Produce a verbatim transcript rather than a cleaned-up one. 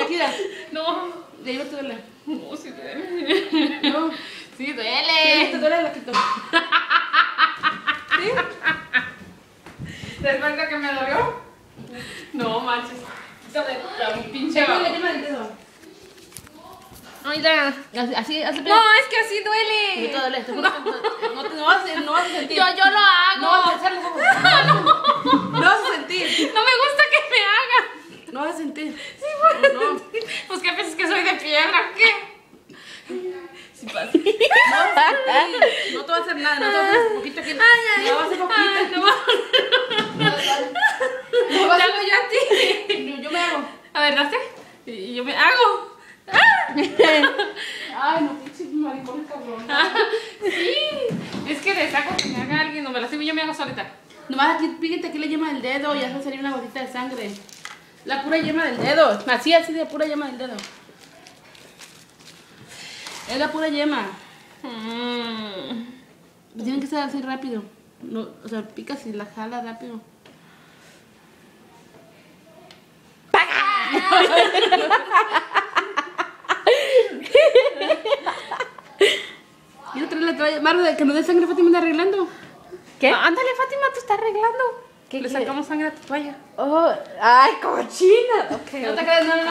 Mira. No. De ahí no te duele. No, sí duele. No. Sí duele. Si te duele, la quito. ¿Sí? ¿Después de que me dolió? No, manches. Quítame la pinche. Pégale la yema del dedo. Oiga. Así, así, así. No, es que así Sí, duele. te duele. Te juro que no, no, te- no vas a, no vas a sentir. Yo, yo lo hago. No vas a pensar los ojos. No vas a sentir. No me gusta que me hagan. No vas a sentir. Sí, pues. No. Pues que piensas que soy de piedra, ¿qué? Sí pasa. No vas a sentir. No te va a hacer nada. No te va a hacer un poquito aquí. Ay, ay, No va a hacer poquito. ay, no. No va a Te hacer- hago yo a ti. Yo, yo me hago. A ver, ¿daste? Y yo me hago. Ay, no, pinche maricón cabrón. Sí. Es que le saco que me haga alguien. No me la sigo, yo me hago solita. Nomás aquí, píquete aquí la yema del dedo y ya va a salir una gotita de sangre. La pura yema del dedo. Así, así de pura yema del dedo. Es la pura yema. Mm. Pues tienen que ser así rápido. No, o sea, picas y la jala rápido. Y otra la toalla. Marro, de que no dé sangre, Fátima anda arreglando. ¿Qué? Ah, ándale, Fátima, tú estás arreglando. ¿Qué Le quiere? sacamos sangre a tu toalla. Oh, ay, cochina. Ok, No ok. te creas, no, no.